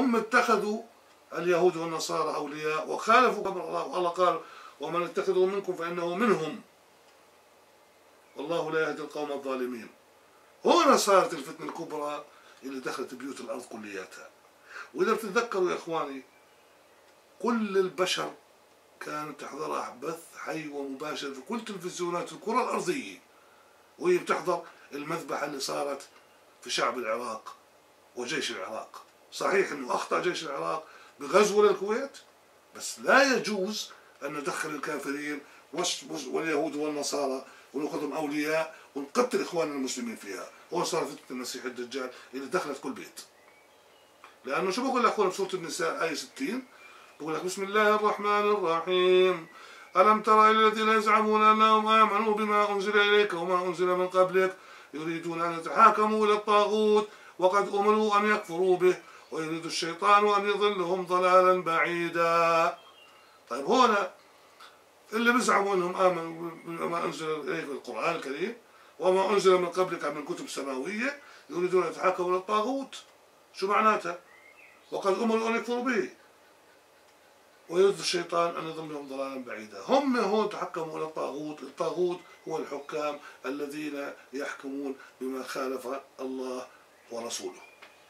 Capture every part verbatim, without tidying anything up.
هم اتخذوا اليهود والنصارى أولياء وخالفوا أمر الله، والله قال ومن اتخذوا منكم فإنه منهم والله لا يهدي القوم الظالمين. هنا صارت الفتنة الكبرى اللي دخلت بيوت الأرض كلياتها. وإذا بتتذكروا يا إخواني كل البشر كانت تحضرها بث حي ومباشر في كل تلفزيونات الكرة الأرضية، وهي بتحضر المذبحة اللي صارت في شعب العراق وجيش العراق. صحيح أنه أخطأ جيش العراق بغزو للكويت، بس لا يجوز أن ندخل الكافرين واليهود والنصارى ونأخذهم أولياء ونقتل إخواننا المسلمين فيها. هو صار فتنة المسيح الدجال اللي دخلت كل بيت. لأنه شو بقول لأخونا بسورة النساء آية ستين، بقول لك بسم الله الرحمن الرحيم ألم تر إلى الذين يزعمون أنهم آمنوا بما أنزل إليك وما أنزل من قبلك يريدون أن يتحاكموا إلى الطاغوت وقد أمروا أن يكفروا به ويريد الشيطان أن يضلهم ضلالا بعيدا. طيب هنا اللي بيزعموا أنهم آمنوا بما أنزل إليك القرآن الكريم وما أنزل من قبلك من كتب سماوية يريدون أن يتحاكموا إلى الطاغوت، شو معناتها؟ وقد أمروا أن يكفروا به ويريد الشيطان أن يضلهم ضلالا بعيدا. هم هون تحكموا إلى الطاغوت. الطاغوت هو الحكام الذين يحكمون بما خالف الله ورسوله.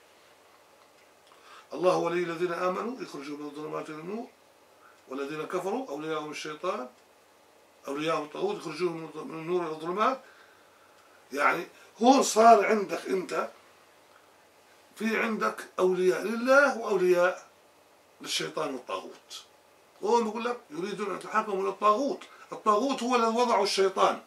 الله ولي الذين آمنوا يخرجوا من الظلمات إلى النور والذين كفروا أولياءهم الشيطان أولياءهم الطاغوت يخرجون من النور إلى الظلمات. يعني هون صار عندك أنت في عندك أولياء لله وأولياء للشيطان والطاغوت. هون بقول لك يريدون أن يتحاكموا إلى الطاغوت. الطاغوت هو الذي وضعه الشيطان،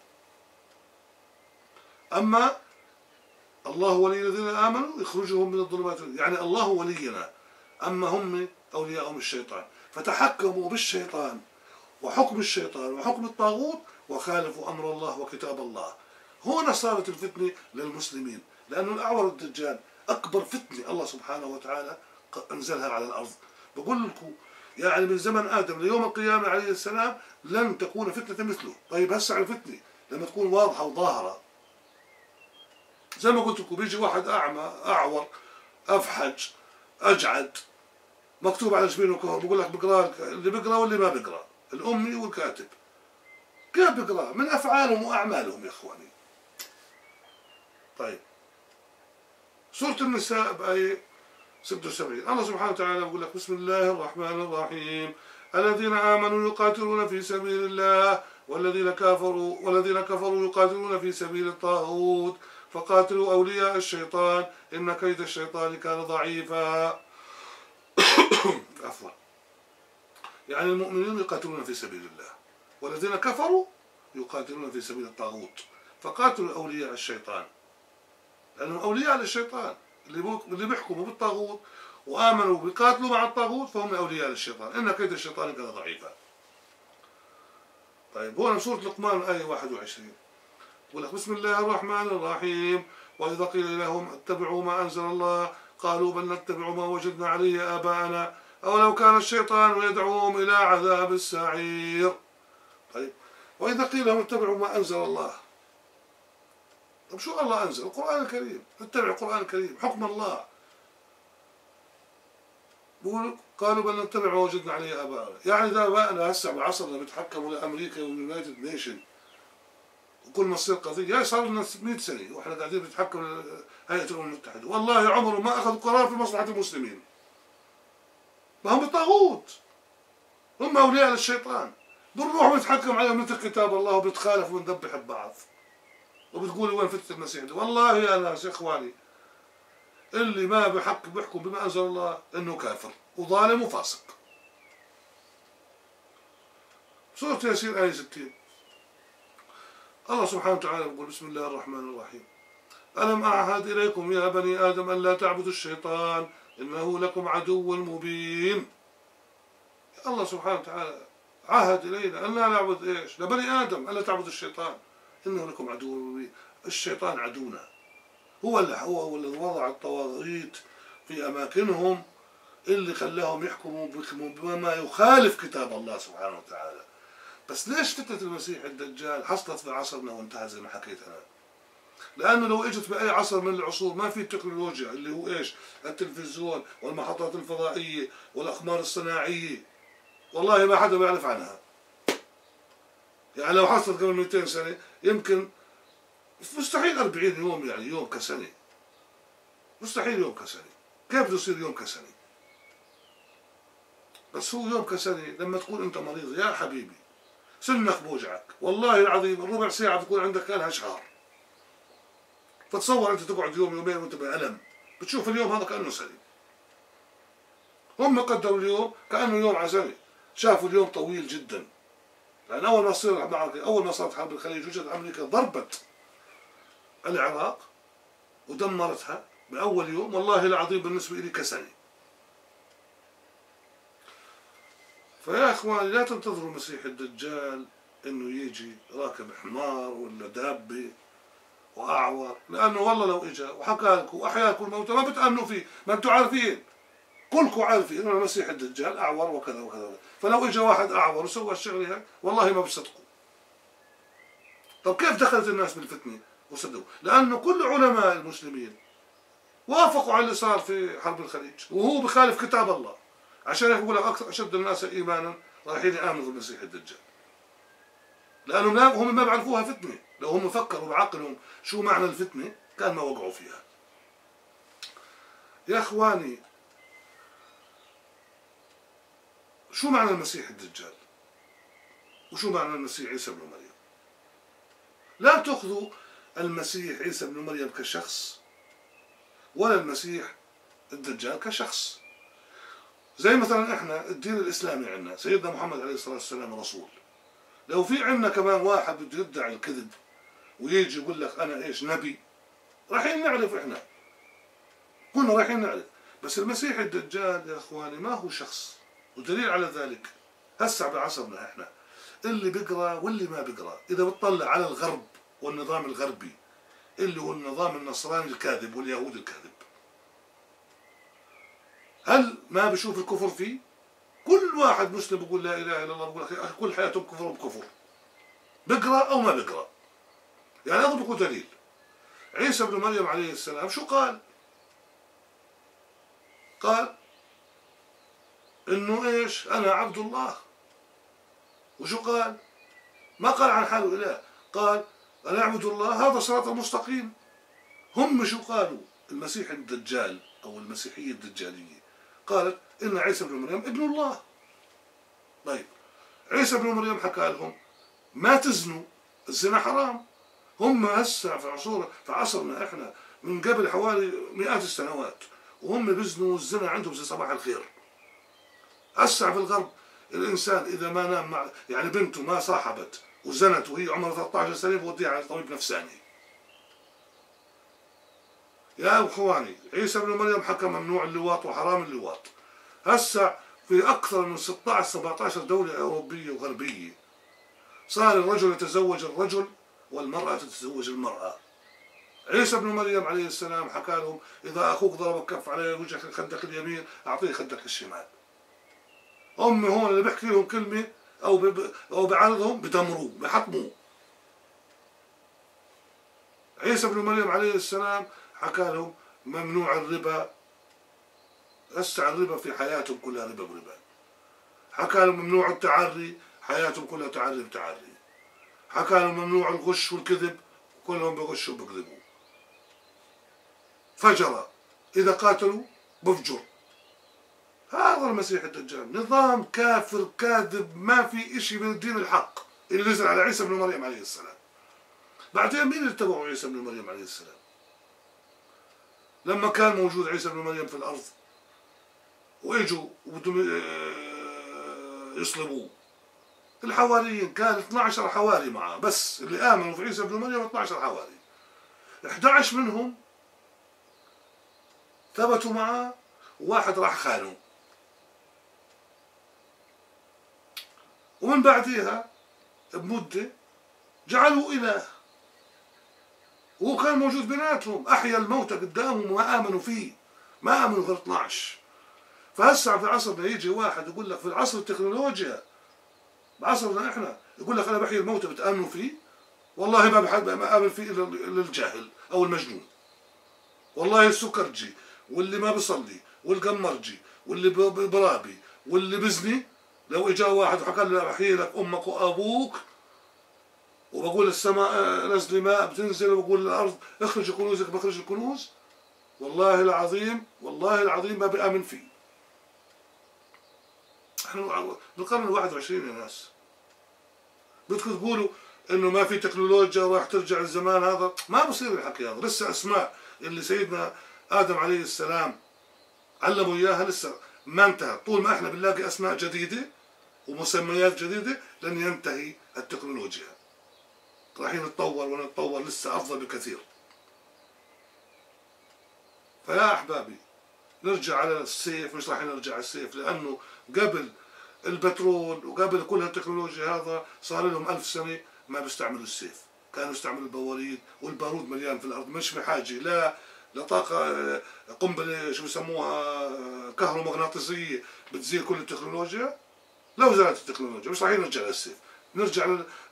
أما الله ولي الذين آمنوا يخرجهم من الظلمات، يعني الله ولينا، أما هم أولياءهم الشيطان، فتحكموا بالشيطان وحكم الشيطان وحكم الطاغوت وخالفوا أمر الله وكتاب الله. هنا صارت الفتنة للمسلمين، لأنه الأعور الدجال أكبر فتنة الله سبحانه وتعالى أنزلها على الأرض. بقول لكم يعني من زمن آدم ليوم القيامة عليه السلام لن تكون فتنة مثله. طيب هسه على الفتنة لما تكون واضحة وظاهرة، زي ما قلت لكم بيجي واحد أعمى أعور أفحج أجعد مكتوب على جبينه كهر، بقول لك بقرا اللي بيقرا واللي ما بيقرا، الأمي والكاتب، كيف بيقرا؟ من أفعالهم وأعمالهم يا إخواني. طيب سورة النساء بآية ستة وسبعين الله سبحانه وتعالى بيقول لك بسم الله الرحمن الرحيم الذين آمنوا يقاتلون في سبيل الله والذين كفروا والذين كفروا يقاتلون في سبيل الطاغوت فقاتلوا أولياء الشيطان إن كيد الشيطان كان ضعيفا. عفوا، يعني المؤمنين يقاتلون في سبيل الله والذين كفروا يقاتلون في سبيل الطاغوت فقاتلوا أولياء الشيطان، لأنهم أولياء للشيطان اللي بيحكموا بالطاغوت وآمنوا بيقاتلوا مع الطاغوت فهم أولياء للشيطان إن كيد الشيطان كان ضعيفا. طيب هنا سورة لقمان آية واحد وعشرين يقول لك بسم الله الرحمن الرحيم وإذا قيل لهم اتبعوا ما أنزل الله قالوا بل نتبع ما وجدنا عليه آباءنا أولو كان الشيطان يدعوهم إلى عذاب السعير. طيب وإذا قيل لهم اتبعوا ما أنزل الله، طب شو الله أنزل؟ القرآن الكريم، نتبع القرآن الكريم حكم الله. بقول قالوا بل نتبع ما وجدنا عليه آباءنا، يعني إذا آباءنا هسه بعصرنا بيتحكموا لأمريكا واليونايتد نيشن وكل ما تصير قضية، يعني صار لنا مئة سنة وإحنا قاعدين بنتحكم هيئة الأمم المتحدة، والله عمره ما أخذ قرار في مصلحة المسلمين. ما هم بالطاغوت، هم أولياء للشيطان، بنروح بنتحكم عليهم مثل كتاب الله وبنتخالف وبنذبح ببعض وبتقولوا وين فتنة المسيح دي. والله يا ناس يا إخواني اللي ما بحق بيحكم بما أنزل الله إنه كافر وظالم وفاسق. سورة ياسين آية ستين الله سبحانه وتعالى يقول بسم الله الرحمن الرحيم ألم أعهد إليكم يا بني آدم أن لا تعبدوا الشيطان إنه لكم عدو مبين. الله سبحانه وتعالى عهد إلينا أن لا نعبد إيش؟ لبني آدم أن لا تعبدوا الشيطان إنه لكم عدو مبين. الشيطان عدونا، هو اللي هو اللي وضع الطواغيت في أماكنهم اللي خلاهم يحكموا بما يخالف كتاب الله سبحانه وتعالى. بس ليش فتنة المسيح الدجال حصلت في عصرنا وانتهى زي ما حكيت أنا؟ لأنه لو إجت بأي عصر من العصور ما في التكنولوجيا اللي هو إيش؟ التلفزيون والمحطات الفضائية والأقمار الصناعية، والله ما حدا بيعرف عنها. يعني لو حصلت قبل مئتين سنة يمكن مستحيل أربعين يوم، يعني يوم كسنة، مستحيل يوم كسنة. كيف بده يصير يوم كسنة؟ بس هو يوم كسنة لما تكون أنت مريض يا حبيبي، سنك بوجعك والله العظيم، ربع ساعة بتكون عندك كانها شهر. فتصور أنت تقعد يوم يومين وأنت بألم، بتشوف اليوم هذا كأنه سنة. هم قدروا اليوم كأنه يوم على سنة، شافوا اليوم طويل جدا. لأن أول ما تصير المعركة، أول ما صارت حرب الخليج، وجدت أمريكا ضربت العراق ودمرتها بأول يوم، والله العظيم بالنسبة لي كسنة. فيا إخواني لا تنتظروا مسيح الدجال إنه يجي راكب حمار ولا دابة وأعور، لأنه والله لو إجا وحكى لكم وأحياكم الموتى ما بتآمنوا فيه، ما أنتم عارفين، كلكم عارفين إنه المسيح الدجال أعور وكذا وكذا. فلو إجا واحد أعور وسوى الشغلة هاي والله ما بصدقوا. طب كيف دخلت الناس بالفتنة وصدقوا؟ لأنه كل علماء المسلمين وافقوا على اللي صار في حرب الخليج، وهو بخالف كتاب الله، عشان يقول لك أكثر أشد الناس إيمانا رايحين يآمنوا بالمسيح الدجال، لأنهم هم ما بيعرفوها فتنة. لو هم فكروا بعقلهم شو معنى الفتنة كان ما وقعوا فيها. يا إخواني شو معنى المسيح الدجال؟ وشو معنى المسيح عيسى بن مريم؟ لا تأخذوا المسيح عيسى بن مريم كشخص ولا المسيح الدجال كشخص. زي مثلا احنا الدين الإسلامي عندنا سيدنا محمد عليه الصلاة والسلام رسول. لو في عندنا كمان واحد بده يدعي الكذب ويجي يقول لك أنا إيش نبي، رايحين نعرف إحنا، كنا رايحين نعرف. بس المسيح الدجال يا إخواني ما هو شخص، ودليل على ذلك هسه بعصرنا إحنا اللي بيقرأ واللي ما بيقرأ، إذا بتطلع على الغرب والنظام الغربي اللي هو النظام النصراني الكاذب واليهود الكاذب، هل ما بشوف الكفر فيه؟ كل واحد مسلم بيقول لا إله إلا الله بيقول أخي كل حياتهم كفر بكفر، بقرأ أو ما بقرأ. يعني أضرب لكم دليل. عيسى بن مريم عليه السلام شو قال؟ قال إنه إيش؟ أنا عبد الله. وشو قال؟ ما قال عن حاله إله، قال أنا أعبد الله هذا صراط المستقيم. هم شو قالوا؟ المسيح الدجال أو المسيحية الدجالية قالت إن عيسى بن مريم ابن الله. طيب عيسى بن مريم حكى لهم ما تزنوا، الزنا حرام. هم هسه في عصور في عصرنا احنا من قبل حوالي مئات السنوات وهم بيزنوا، الزنا عندهم زي صباح الخير. هسه في الغرب الانسان اذا ما نام مع يعني بنته ما صاحبت وزنت وهي عمرها ثلاثة عشر سنه بوديها على طبيب نفساني. يا اخواني عيسى بن مريم حكى ممنوع اللواط وحرام اللواط. هسه في اكثر من ستة عشر سبعة عشر دوله اوروبيه وغربيه صار الرجل يتزوج الرجل والمرأة تتزوج المرأة. عيسى بن مريم عليه السلام حكى لهم إذا أخوك ضربك كف على وجهك خدك اليمين أعطيه خدك الشمال. أمي هون اللي بحكي لهم كلمة أو ب... أو بعرضهم بدمروه بحطموه. عيسى بن مريم عليه السلام حكى لهم ممنوع الربا، هسه الربا في حياتهم كلها ربا بربا. حكى لهم ممنوع التعري، حياتهم كلها تعري بتعري. حكى لهم ممنوع الغش والكذب، كلهم بغشوا وبكذبوا. فجر إذا قاتلوا بفجر. هذا المسيح الدجال نظام كافر كاذب، ما في إشي من الدين الحق اللي نزل على عيسى بن مريم عليه السلام. بعدين مين اللي اتبعوا عيسى بن مريم عليه السلام؟ لما كان موجود عيسى بن مريم في الأرض وإجوا وبدهم يصلبوه، الحواريين كان اثني عشر حواري معه، بس اللي آمنوا في عيسى بن مريم اثني عشر حواري. أحد عشر منهم ثبتوا معه وواحد راح خانه. ومن بعدها بمدة جعلوا إله، وهو كان موجود بيناتهم، أحيا الموتى قدامهم وما آمنوا فيه، ما آمنوا غير اثني عشر. فهسه في عصرنا يجي واحد يقول لك في العصر التكنولوجيا بعصرنا احنا يقول لك انا بحيي الموتى بتامنوا فيه؟ والله ما بحد ما قابل فيه إلا الجاهل أو المجنون. والله السكرجي واللي ما بصلي والقمرجي واللي برابي واللي بزني، لو اجا واحد وحكى له احيي لك امك وابوك، وبقول السماء نزلي ماء بتنزل، وبقول الارض اخرج كنوزك بخرج الكنوز، والله العظيم والله العظيم ما بآمن فيه. احنا بالقرن الواحد وعشرين يا ناس، بدكم تقولوا انه ما في تكنولوجيا وراح ترجع الزمان هذا؟ ما بصير الحكي هذا. لسه اسماء اللي سيدنا ادم عليه السلام علموا اياها لسه ما انتهت. طول ما احنا بنلاقي اسماء جديده ومسميات جديده لن ينتهي التكنولوجيا، رايحين نتطور ونتطور لسه افضل بكثير. فيا احبابي نرجع على السيف، مش راح نرجع على السيف، لانه قبل البترول وقبل كل هالتكنولوجيا هذا صار لهم ألف سنة ما بيستعملوا السيف، كانوا يستعملوا البواريد، والبارود مليان في الأرض، مش بحاجة لا لطاقة قنبلة شو بسموها كهرومغناطيسية بتزيل كل التكنولوجيا. لو زالت التكنولوجيا مش راح نرجع للسيف، نرجع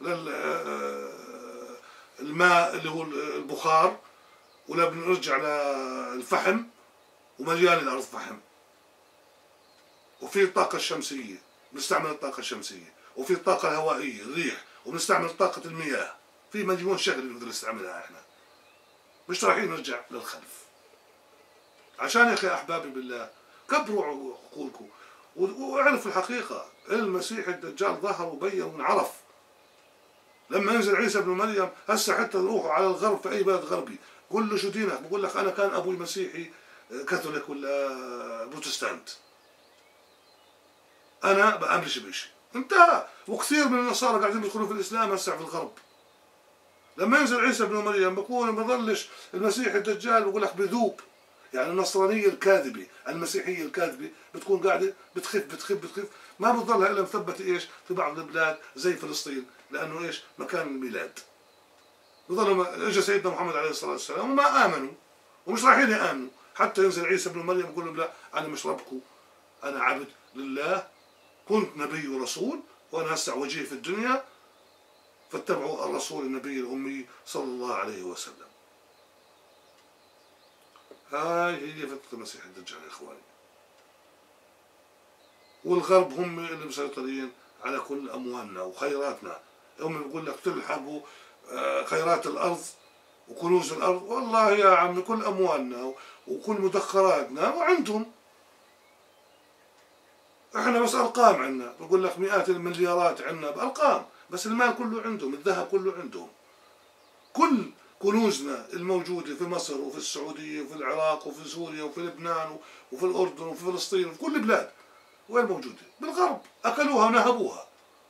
للماء اللي هو البخار، ولا بنرجع للفحم، ومليان الأرض فحم. وفي الطاقة الشمسية بنستعمل الطاقة الشمسية، وفي الطاقة الهوائية الريح، وبنستعمل طاقة المياه، في مليون شغلة بنقدر نستعملها احنا. مش رايحين نرجع للخلف. عشان يا اخي احبابي بالله كبروا عقولكم واعرفوا الحقيقة. المسيح الدجال ظهر وبين وانعرف. لما ينزل عيسى ابن مريم هسه حتى نروحوا على الغرب في اي بلد غربي قول له شو دينك، بقول لك انا كان ابوي مسيحي كاثوليك ولا بروتستانت، انا بامرش بشيء، انتهى. وكثير من النصارى قاعدين يدخلوا في الاسلام هسه في الغرب. لما ينزل عيسى ابن مريم بكون ما ظلش المسيح الدجال بقول لك بذوب. يعني النصرانيه الكاذبه المسيحيه الكاذبه بتكون قاعده بتخف بتخف بتخف، ما بتضلها الا مثبته ايش في بعض البلاد زي فلسطين، لانه ايش مكان الميلاد. بضلوا اجى سيدنا محمد عليه الصلاه والسلام وما امنوا ومش رايحين يامنوا، حتى ينزل عيسى ابن مريم يقول لهم لا انا مش ربكم، انا عبد لله، كنت نبي ورسول وانا هسه وجيه في الدنيا، فاتبعوا الرسول النبي الامي صلى الله عليه وسلم. هاي هي فتنة المسيح الدجال يا اخواني. والغرب هم اللي مسيطرين على كل اموالنا وخيراتنا. هم بيقول لك تلحقوا خيرات الارض وكنوز الارض، والله يا عمي كل اموالنا وكل مدخراتنا وعندهم. احنا بس ارقام عندنا، بقول لك مئات المليارات عندنا بارقام، بس المال كله عندهم، الذهب كله عندهم. كل كنوزنا الموجوده في مصر وفي السعوديه وفي العراق وفي سوريا وفي لبنان وفي الاردن وفي فلسطين وفي كل البلاد وين موجوده؟ بالغرب، اكلوها ونهبوها.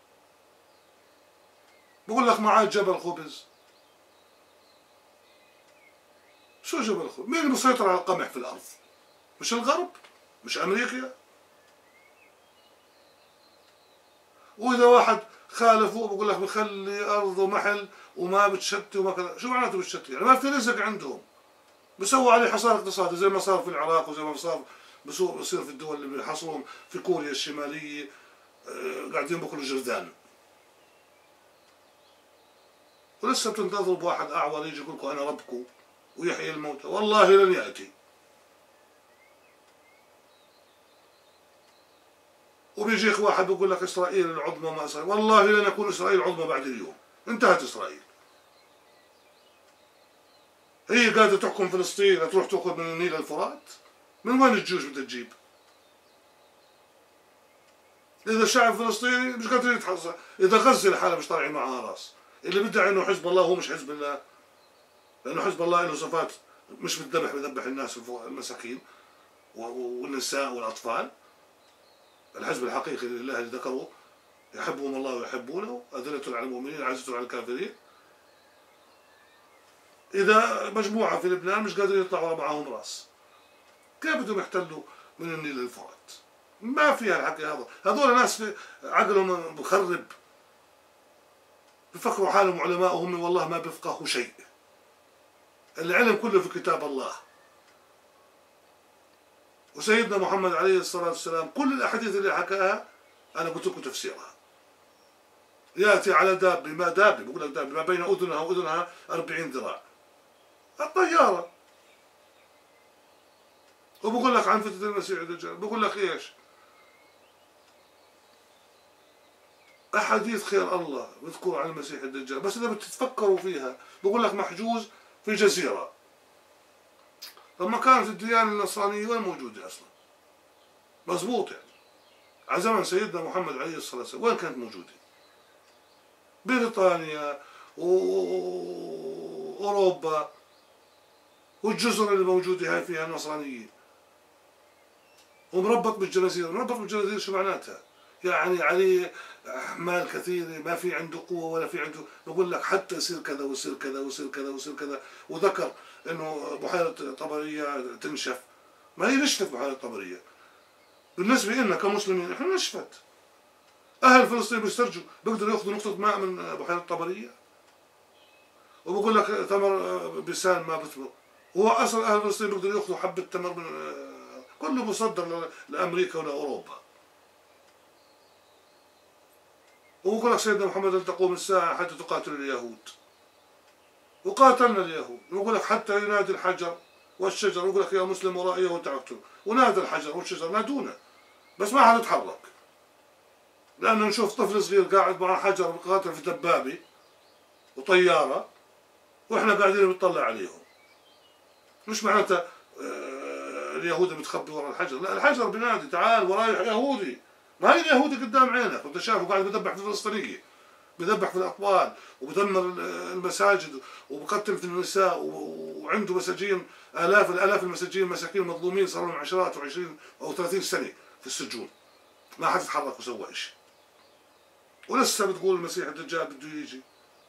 بقول لك معاه جبل خبز. شو جبل خبز؟ مين اللي مسيطر على القمح في الارض؟ مش الغرب؟ مش امريكا؟ واذا واحد خالفه بقول لك بخلي ارضه محل وما بتشتي وما كذا، شو معناته بتشتي؟ يعني ما في رزق عندهم، بسووا عليه حصار اقتصادي زي ما صار في العراق وزي ما صار بصير في الدول اللي بيحصرون في كوريا الشماليه، قاعدين بياكلوا جردان. ولسه بتنتظروا بواحد اعور يجي يقول لكم انا ربكم ويحيي الموتى، والله لن ياتي. وبيجيك واحد بيقول لك اسرائيل العظمى ما اسرائيل، والله لن يكون اسرائيل عظمى بعد اليوم، انتهت اسرائيل. هي قاعده تحكم فلسطين، تروح تاخذ من النيل الفرات؟ من وين الجيوش بدها تجيب؟ اذا الشعب الفلسطيني مش قادر يتحصل، اذا غزه لحالها مش طالعين معها راس، اللي بيدعي انه حزب الله هو مش حزب الله، لانه حزب الله له صفات، مش بتذبح بذبح الناس المساكين والنساء والاطفال. الحزب الحقيقي لله اللي ذكره يحبهم الله ويحبونه، أذلة على المؤمنين عزة على الكافرين. إذا مجموعة في لبنان مش قادرين يطلعوا معهم راس، كيف بدهم يحتلوا من النيل للفرات؟ ما فيها الحكي هذا. هذول ناس عقلهم مخرب، بفكروا حالهم علماء وهم والله ما بيفقهوا شيء. العلم كله في كتاب الله. وسيدنا محمد عليه الصلاة والسلام كل الأحاديث اللي حكاها أنا قلت لكم تفسيرها. يأتي على دابة، ما دابة بقول لك دابة ما بين أذنها وأذنها أربعين ذراع، الطيارة. وبقول لك عن فتنة المسيح الدجال، بقول لك إيش؟ أحاديث خير الله بذكر عن المسيح الدجال، بس إذا بتتفكروا فيها بقول لك محجوز في جزيرة. لما كانت الديانة النصرانية وين موجودة أصلا؟ مضبوط يعني. على زمن سيدنا محمد عليه الصلاة والسلام وين كانت موجودة؟ بريطانيا وأوروبا والجزر اللي موجودة هاي فيها النصرانية، ومربط بالجنازير. مربط بالجنازير شو معناتها؟ يعني عليه أحمال كثيرة، ما في عنده قوة ولا في عنده، بقول لك حتى يصير كذا ويصير كذا ويصير كذا ويصير كذا. وذكر إنه بحيرة طبرية تنشف، ما هي نشفت بحيرة طبرية. بالنسبة لنا كمسلمين إحنا نشفت. أهل فلسطين بيسترجوا بيقدروا ياخذوا نقطة ماء من بحيرة طبرية. وبقول لك تمر بسان ما بثمر، هو أصل أهل فلسطين بيقدروا ياخذوا حبة تمر من، كله مصدر لأمريكا ولأوروبا. وبقول لك سيدنا محمد لن تقوم الساعة حتى تقاتل اليهود، وقاتلنا اليهود. ويقول لك حتى ينادي الحجر والشجر، ويقول لك يا مسلم ورائي وتركته، ونادى الحجر والشجر نادونا، بس ما حنتحرك، لأنه نشوف طفل صغير قاعد مع حجر قاتل في دبابة وطيارة وإحنا قاعدين بنطلع عليهم. مش معناتها اليهود بتخبي ورا الحجر، لا، الحجر بنادي تعال وراي يهودي. ما هي اليهودي قدام عينك، وانت شايفه قاعد بذبح في الفلسطينية، بذبح في الأطفال وبدمر المساجد وبقتل في النساء، وعنده مساجين آلاف الآلاف المساجين مساكين مظلومين صار لهم عشرات وعشرين أو ثلاثين سنة في السجون، ما حد تحرك وسوى شيء. ولسه بتقول المسيح الدجال بده يجي،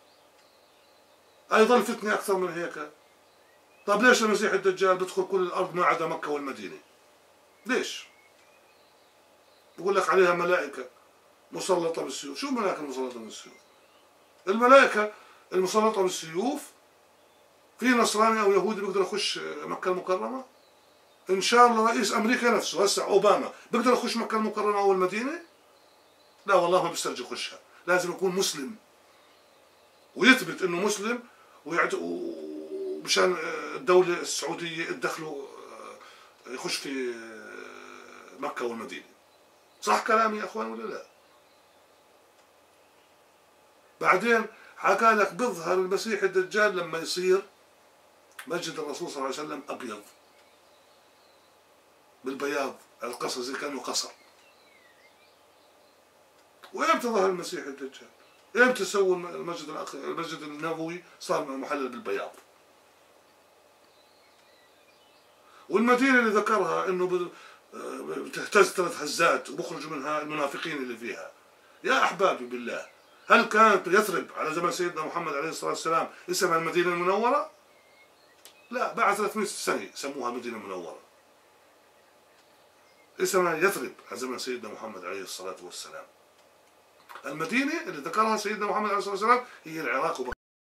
أيضا فتنة أكثر من هيك. طيب ليش المسيح الدجال بدخل كل الأرض ما عدا مكة والمدينة؟ ليش؟ بقول لك عليها ملائكة مسلطة بالسيوف. شو الملائكة المسلطة بالسيوف؟ الملائكة المسلطة بالسيوف في نصراني أو يهودي بيقدر يخش مكة المكرمة؟ إن شاء الله رئيس أمريكا نفسه هسه أوباما بيقدر يخش مكة المكرمة أو المدينة؟ لا والله ما بيسترجي يخشها، لازم يكون مسلم ويثبت إنه مسلم، ومشان الدولة السعودية تدخله يخش في مكة والمدينة. صح كلامي يا أخوان ولا لا؟ بعدين حكى لك بيظهر المسيح الدجال لما يصير مسجد الرسول صلى الله عليه وسلم أبيض بالبياض، القصر زي كأنه قصر. وإمتى ظهر المسيح الدجال؟ إمتى سووا المسجد الأخ... المسجد النبوي صار محلل بالبياض؟ والمدينة اللي ذكرها إنه بتهتز ثلاث هزات وبخرجوا منها المنافقين اللي فيها، يا أحبابي بالله، هل كانت يثرب على زمن سيدنا محمد عليه الصلاة والسلام اسمها المدينة المنورة؟ لا، بعد ثلاثمئة سنة سموها مدينة منورة، اسمها يثرب على زمن سيدنا محمد عليه الصلاة والسلام. المدينة اللي ذكرها سيدنا محمد عليه الصلاة والسلام هي العراق.